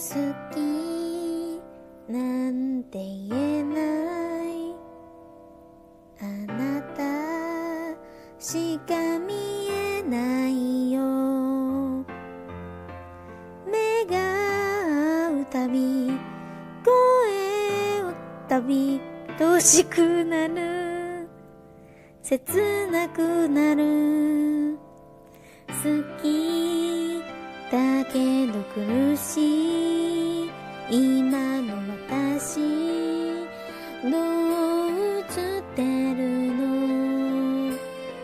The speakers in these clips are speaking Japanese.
好きなんて言えないあなたしか見えないよ。目が合うたび声をたび愛しくなる切なくなる。好きだけど苦しい今の私どう映ってるの。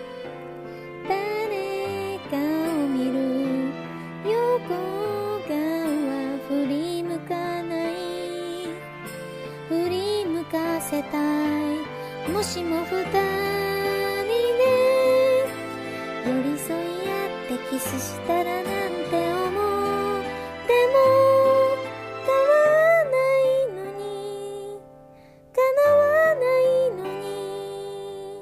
誰かを見る横顔振り向かない振り向かせたい。もしも二人で寄り添い合ってキスしたらなんて思う。でも叶わないのに叶わないのに。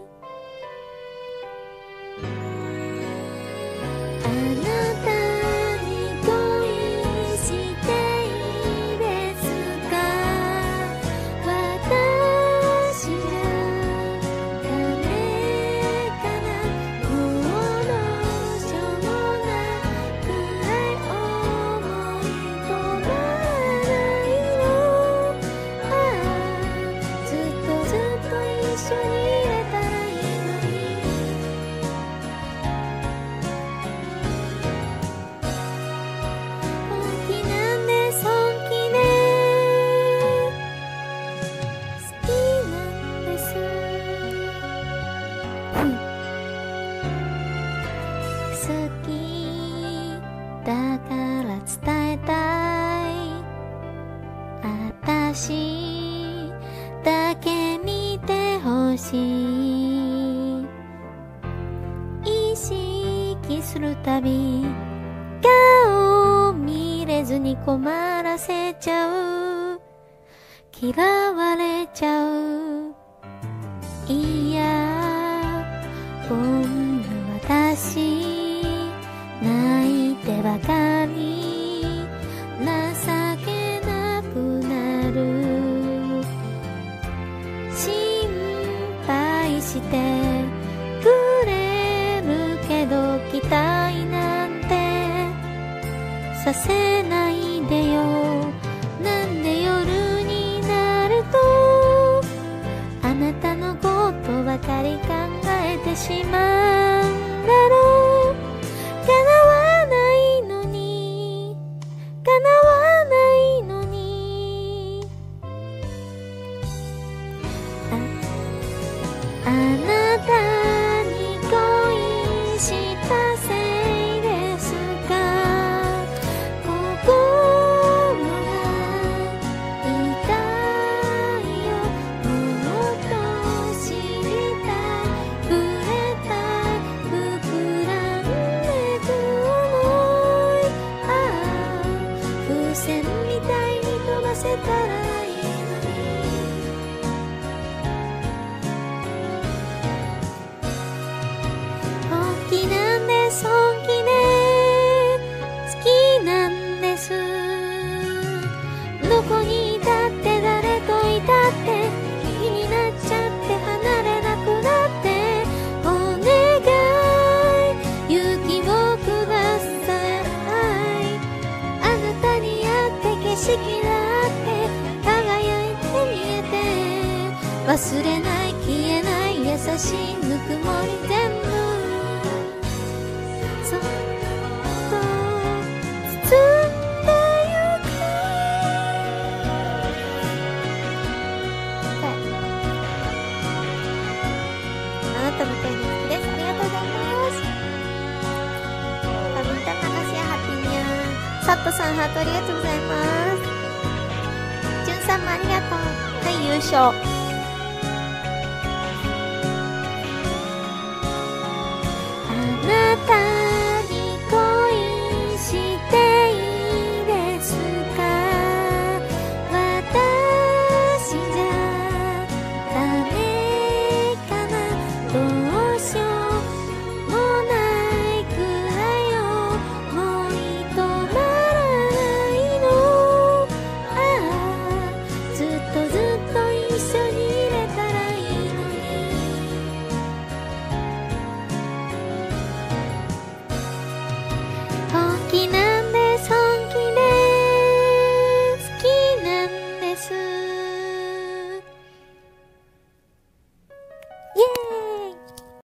あなたに恋していいですか。私じゃダメかな。もうどうしようもないくらい思い込まないの。ああずっとずっと一緒にいれたらいいのに。本気なんです本気で好きなんです。好きだから伝えたい。私だけ見てほしい。意識するたび顔を見れずに困らせちゃう嫌われちゃう。いやこんな私泣いてばかり情けなくなる。心配してくれるけど期待なんてさせないでよ。なんで夜になるとあなたのことばかり考えてしまうんだろう。叶わないのに叶わないのに。あなたに恋したせいですか。心が痛いよ。もっと知りたい触れたい膨らんでく想い。ああ風船みたいに飛ばせたらいいのに。本気なんです本気で好きなんです。どこにいたって誰といたって気になっちゃって離れなくなってお願い勇気をください。あなたに会って景色だって輝いて見えて忘れない消えない優しいぬくもり全部そっと包んでゆく。あなたの声が好きです。ありがとうございます。カミンタマカシアハッピーニャー。サットさんハートありがとうございます。ジュンさんもありがとう。はい、優勝。あなた